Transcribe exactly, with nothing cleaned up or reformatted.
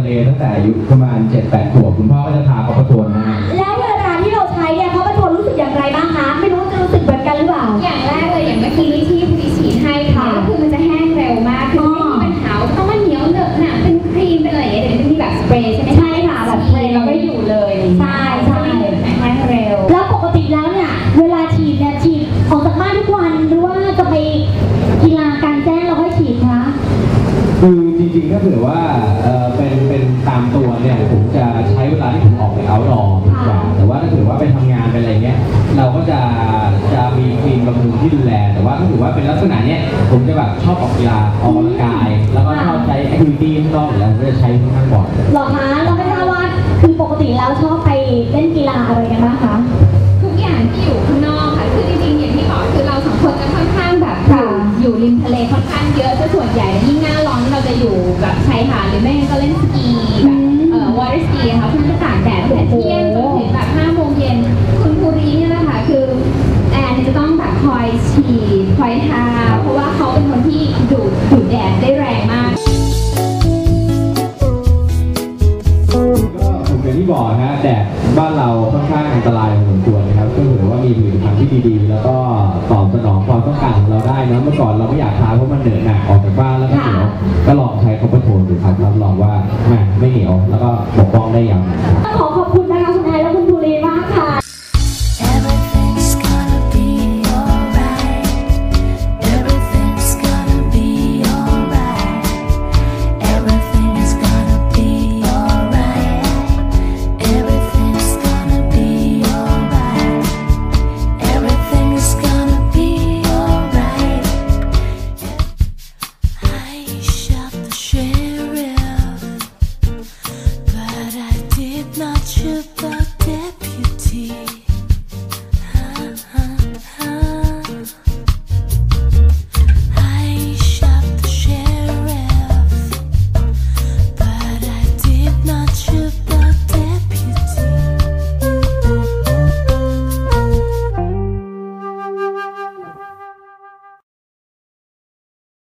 เลตั้งแต่อายุประมาณ เจ็ดแปด ขวบคุณพ่อก็จะพาเขาประทวนนะแล้วเวลาที่เราใช้เนี่ยเขาประทวนรู้สึกอย่างไรบ้างคะไม่รู้จะรู้สึกเหมือนกันหรือเปล่าอย่างแรกเลยอย่างเมื่อกี้ที่พี่ฉีดให้ค่ะก็คือมันจะแห้งเร็วมากคือไม่มีปัญหาต้องมาเหนียวเหนอะหนะเป็นครีมเป็นอะไรอย่างเงี้ยเดี๋ยวจะมีแบบสเปรย์ใช่ไหมใช่ค่ะแบบสเปรย์เราก็อยู่เลยใช่ใช่แห้งเร็วแล้วปกติแล้วเนี่ยเวลาฉีดเนี่ยฉีดออกจากบ้านทุกวันหรือว่าจะไปกีฬากลางแจ้งเราค่อยฉีดคะคือจริงๆถ้าเผื่อว่าเออเป็นเป็นตามตัวเนี่ยผมจะใช้เวลาที่ผมออกไปเอาท์ดอร์ดีกว่าแต่ว่าถ้าเผื่อว่าไปทำงานไปอะไรเงี้ยเราก็จะจะมีครีมบำรุงที่ดูแลแต่ว่าถ้าถือว่าเป็นลักษณะเนี้ยผมจะแบบชอบออกกีฬาออกกำลังกายแล้วก็ชอบใช้แอคทิวิตี้ข้างนอกแล้วก็จะใช้ค่อนข้างบ่อยหรอคะเราไม่ทราบว่าคือปกติแล้วชอบไปเล่นกีฬาอะไรกันบ้างคะทุกอย่างที่อยู่ข้างนอกค่ะคือจริงๆอย่างที่บอกคือเราสองคนจะค่อนข้างแบบอยู่ริมทะเลค่อนข้างเยอะซะส่วนใหญ่ยิ่งหน้าร้อนเราจะอยู่แบบชายหาดหรือไม่ก็เล่นสกีแบบเอ่อวอเตอร์สกีค่ะเพื่อจะตากแดดตั้งแต่เที่ยงจนถึงแบบห้าโมงเย็นคุณภูริเนี่ยนะคะคือแอนจะต้องแบบคอยฉีดคอยทาเพราะว่าเขาเป็นคนที่ดูดดูดแดดได้แรงมากก็ผมเป็นที่บอกนะแดดบ้านเราค่อนข้างอันตรายพอสมควรนะครับก็ถือว่ามีผลิตภัณฑ์ที่ดีๆแล้วก็ตอบสนองความต้องการของเราได้นะเมื่อก่อนเราไม่อยากทาเพราะมันเหนอะหนักออกจากบ้านแล้วก็เหนียวก็ลองใช้คอปเปอร์โทนดูครับรับรองว่าไม่เหนียวแล้วก็ปกป้องได้ยาวนานขอขอบคุณนะคะคุณแอนและคุณภูริมากค่ะ Not you.